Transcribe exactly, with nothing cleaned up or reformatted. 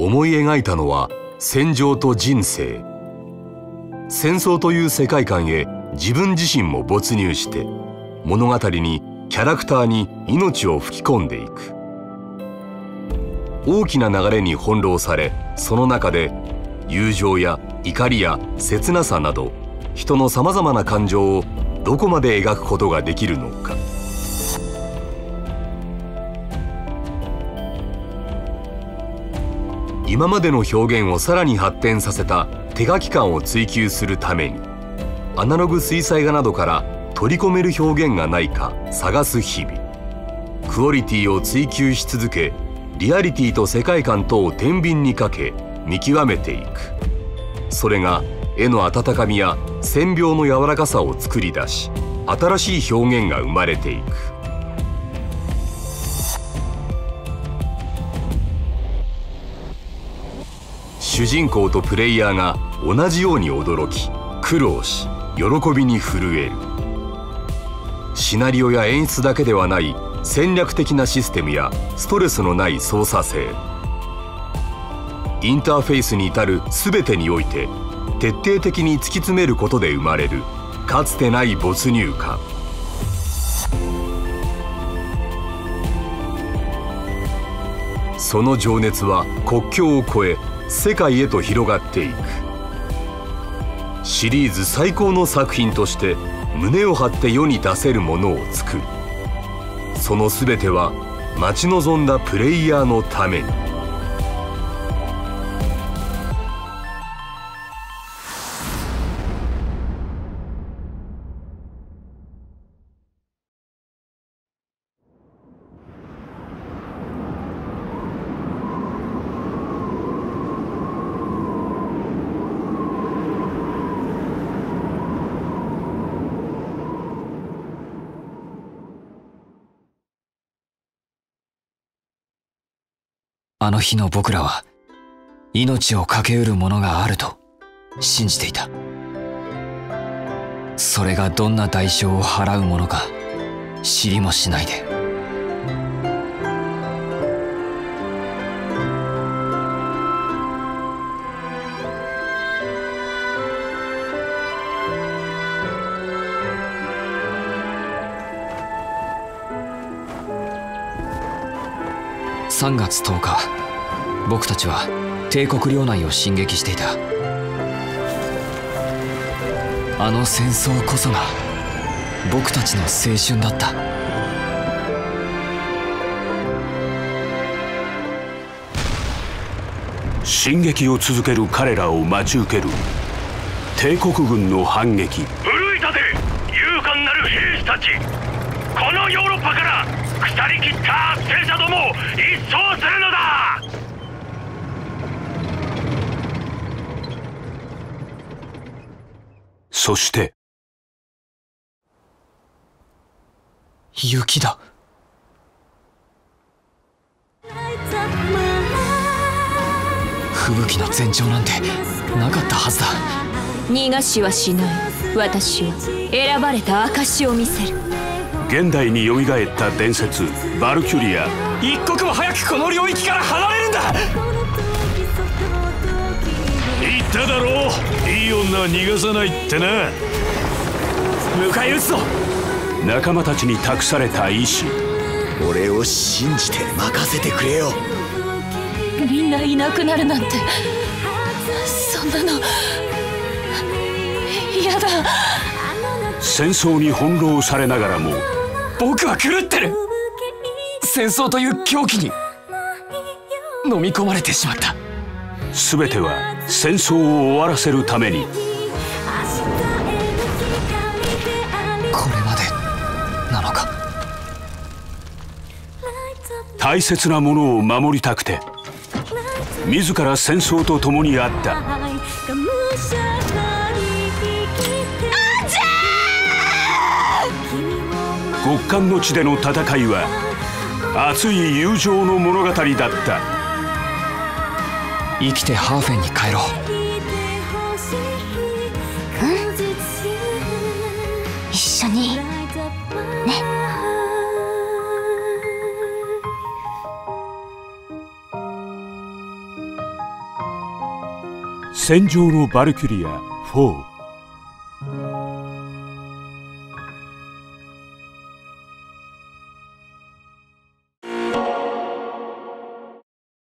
思い描いたのは戦場と人生。戦争という世界観へ自分自身も没入して物語にキャラクターに命を吹き込んでいく。大きな流れに翻弄され、その中で友情や怒りや切なさなど人のさまざまな感情をどこまで描くことができるのか。今までの表現をさらに発展させた手書き感を追求するためにアナログ水彩画などから取り込める表現がないか探す日々。クオリティを追求し続け、リアリティと世界観とを天秤にかけ見極めていく。それが絵の温かみや線描の柔らかさを作り出し、新しい表現が生まれていく。主人公とプレイヤーが同じように驚き、苦労し、喜びに震える。シナリオや演出だけではない戦略的なシステムやストレスのない操作性、インターフェースに至る全てにおいて徹底的に突き詰めることで生まれるかつてない没入感。その情熱は国境を越え世界へと広がっていく。シリーズ最高の作品として胸を張って世に出せるものを作る。その全ては待ち望んだプレイヤーのために。 あの日の僕らは命を懸けうるものがあると信じていた。それがどんな代償を払うものか知りもしないで。さんがつとおか、僕たちは帝国領内を進撃していた。あの戦争こそが僕たちの青春だった。 進撃を続ける彼らを待ち受ける帝国軍の反撃。 奮い立て勇敢なる兵士たち、このヨーロッパから腐りきった戦車どもを一掃するのだ。 そして雪だ。吹雪の前兆なんてなかったはずだ。 逃がしはしない。私は選ばれた証を見せる。 現代によみがえった伝説バルキュリア。 一刻も早くこの領域から離れるんだ。 言っただろう、いい女は逃がさないってな。 迎え撃つぞ。 仲間たちに託された意志。 俺を信じて任せてくれよ。 みんないなくなるなんて、そんなの嫌だ。 戦争に翻弄されながらも僕は狂ってる。戦争という狂気に飲み込まれてしまった。 全ては戦争を終わらせるために。 これまでなのか。 大切なものを守りたくて自ら戦争と共にあった。極寒の地での戦いは熱い友情の物語だった。 生きてハーフェンに帰ろう。 うん、一緒にね。 戦場のバルキュリアフォー